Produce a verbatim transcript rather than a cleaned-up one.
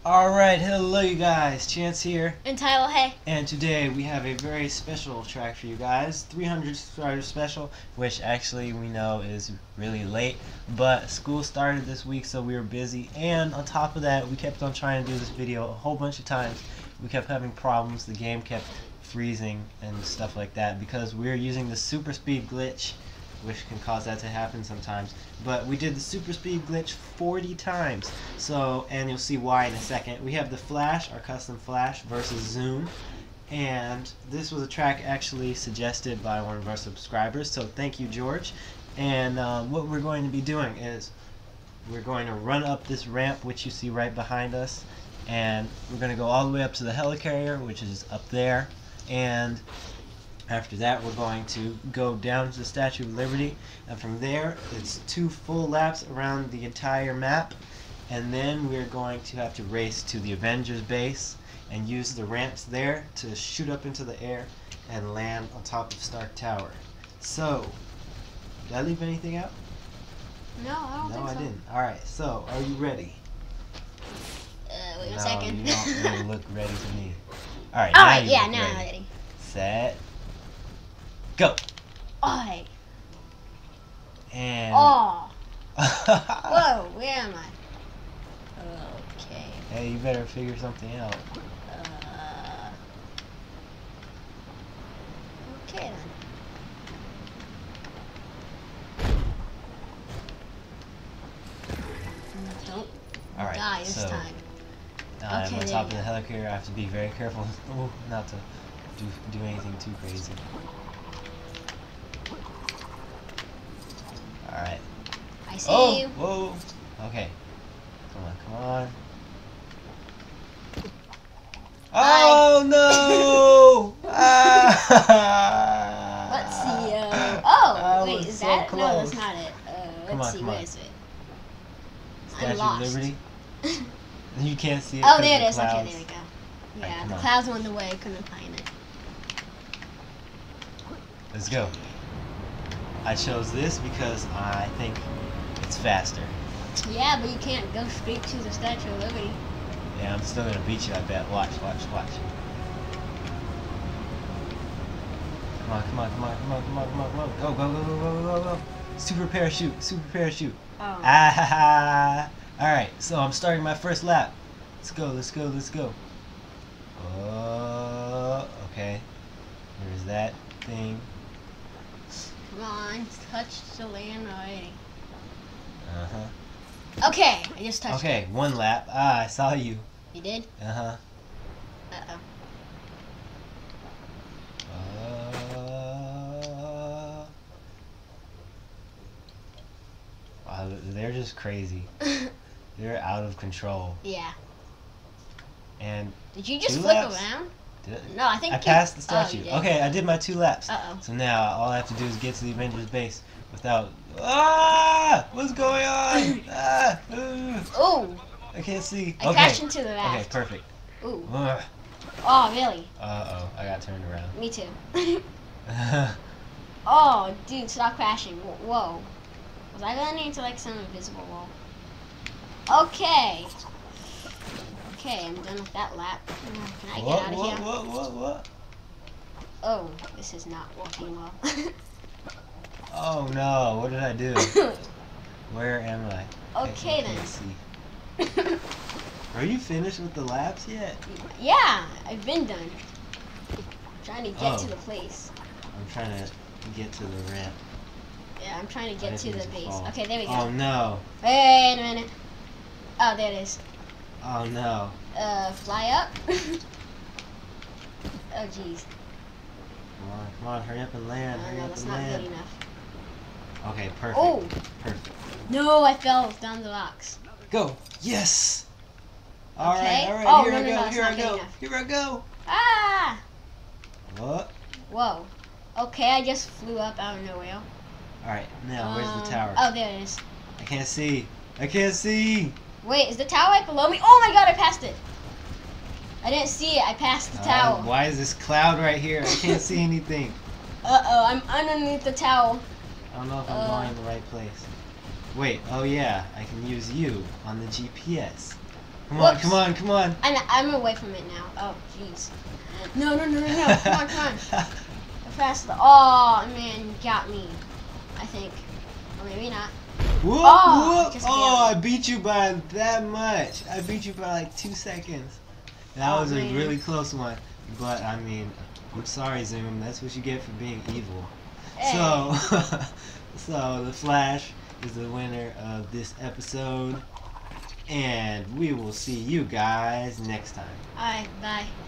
Alright, hello you guys, Chance here, And Tyler, hey. and today we have a very special track for you guys, three hundred subscribers special, which actually we know is really late, but school started this week so we were busy, and on top of that we kept on trying to do this video a whole bunch of times. We kept having problems, the game kept freezing and stuff like that because we were using the super speed glitch, which can cause that to happen sometimes. But we did the super speed glitch forty times. So, and you'll see why in a second. We have the Flash, our custom Flash, versus Zoom. And this was a track actually suggested by one of our subscribers. So thank you, George. And um, what we're going to be doing is we're going to run up this ramp, which you see right behind us. And we're going to go all the way up to the helicarrier, which is up there. And after that, we're going to go down to the Statue of Liberty, and from there, it's two full laps around the entire map, and then we're going to have to race to the Avengers base and use the ramps there to shoot up into the air and land on top of Stark Tower. So, did I leave anything out? No, I don't no, think I so. didn't. Alright, so, are you ready? Uh, wait a no, second. you don't really look ready to me. Alright, now Alright, you yeah, look now I'm ready. ready. Set. Go! Alright. And... Oh. Whoa, where am I? Okay. Hey, you better figure something out. Uh. Okay then. Don't Alright, die this so time. I'm Okay, on there top of you the go. helicarrier. I have to be very careful ooh, not to do, do anything too crazy. Alright. I see Oh! you. Whoa! Okay. Come on, come on. Oh no! Ah! Let's see. Uh, I oh, wait, was is so that? close. No, that's not it. Uh, let's Come on, see, come where on. is it? Statue I'm of lost. Liberty? You can't see it. Oh, 'cause there of it the is. Okay, clouds. there we go. Alright, Yeah, come the on. clouds were in the way. I couldn't find it. Let's go. I chose this because I think it's faster. Yeah, but you can't go straight to the Statue of Liberty. Yeah, I'm still gonna beat you, I bet. Watch, watch, watch. Come on, come on, come on, come on, come on, come on, come on. Go, go, go, go, go, go, go. Super parachute, super parachute. Oh. Ah ha ha. Alright, so I'm starting my first lap. Let's go, let's go, let's go. Oh, okay. There's that thing. Come on, touch the land already. Uh-huh. Okay, I just touched Okay, it. one lap. Ah, I saw you. You did? Uh-huh. Uh-oh. Uh, wow, they're just crazy. They're out of control. Yeah. And Did you just Two flip laps? around? did No, I think I you- passed the Oh, you statue. did. Okay, I did my two laps. Uh-oh. So now all I have to do is get to the Avengers base without. Ah! What's going on? Ah! uh, Oh, I can't see. I Okay. crashed into the Okay, raft. perfect. Ooh. Ugh. Oh, really? Uh oh, I got turned around. Me too. Oh, dude, stop crashing. Wh- Whoa. Was I going into like some invisible wall? Okay. Okay, I'm done with that lap. Can I get what, out of what, here? what, what, what? Oh, this is not working well. Oh no, what did I do? Where am I? I Okay can't then. see. Are you finished with the laps yet? Yeah, I've been done. I'm trying to get to Oh. the place. I'm trying to get to the ramp. Yeah, I'm trying to I get to think the it's a base. fall. Okay, there we go. Oh no. Wait a minute. Oh, there it is. Oh no. Uh, fly up. Oh, jeez. Come on, come on, hurry up and land. Oh, hurry no, up that's and not land. good enough. Okay, perfect. Oh, Perfect. no, I fell down the rocks. Go. Yes. All right, Okay. all right. Oh, here no, I no, go. no, it's here not I good go. enough. Here I go. Ah! What? Whoa. Okay, I just flew up out of nowhere. All right. Now, where's Um, the tower? Oh, there it is. I can't see. I can't see. Wait, is the tower right below me? Oh my god, I passed it. I didn't see it. I passed the Uh, tower. why is this cloud right here? I can't see anything. Uh-oh, I'm underneath the tower. I don't know if I'm Uh. going in the right place. Wait, oh yeah, I can use you on the G P S. Come on, Whoops. come on, come on. I'm, I'm away from it now. Oh, jeez. No, no, no, no, no. Come on, come on. Fast. Oh, man, you got me. I think. Or maybe not. Whoop, Oh, whoop. just Oh, I barely. beat you by that much. I beat you by like two seconds. That Oh, was a man. really close one. But, I mean, I'm sorry, Zoom. That's what you get for being evil. Hey. So, so the Flash is the winner of this episode. And we will see you guys next time. Alright, bye.